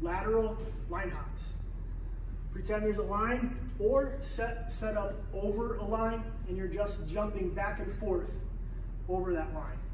lateral line hops. Pretend there's a line, or set up over a line and you're just jumping back and forth over that line.